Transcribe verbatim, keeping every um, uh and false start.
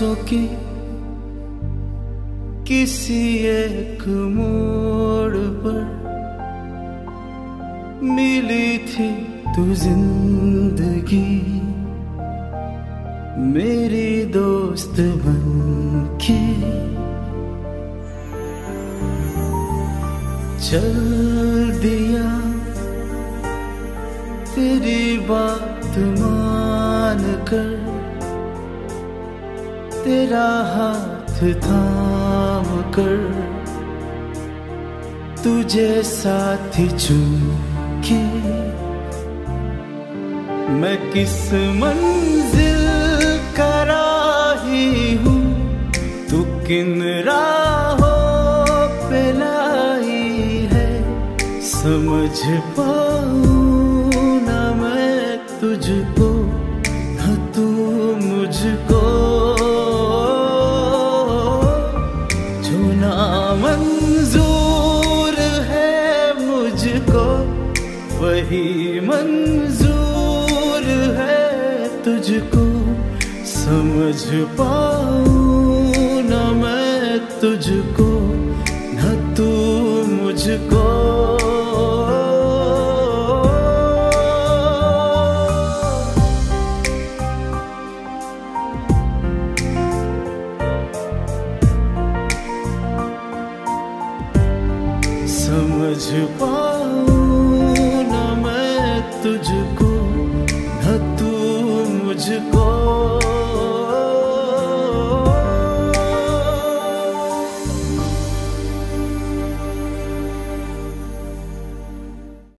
सांसों की किसी एक मोड़ पर मिली थी तू जिंदगी, मेरी दोस्त बनके चल दिया। तेरी बात मान कर तेरा हाथ थाम कर तुझे साथी चुन के मैं किस मंजिल का राही हूँ, तू किन राहों पे लाई है। समझ पाऊँ ना मैं तुझको ना तू मुझको, जो ना मंजूर है मुझको वही मंजूर है तुझको। समझ पाऊँ ना मैं तुझको ना तू मुझको। समझ पाऊँ ना मैं तुझको ना तू मुझको।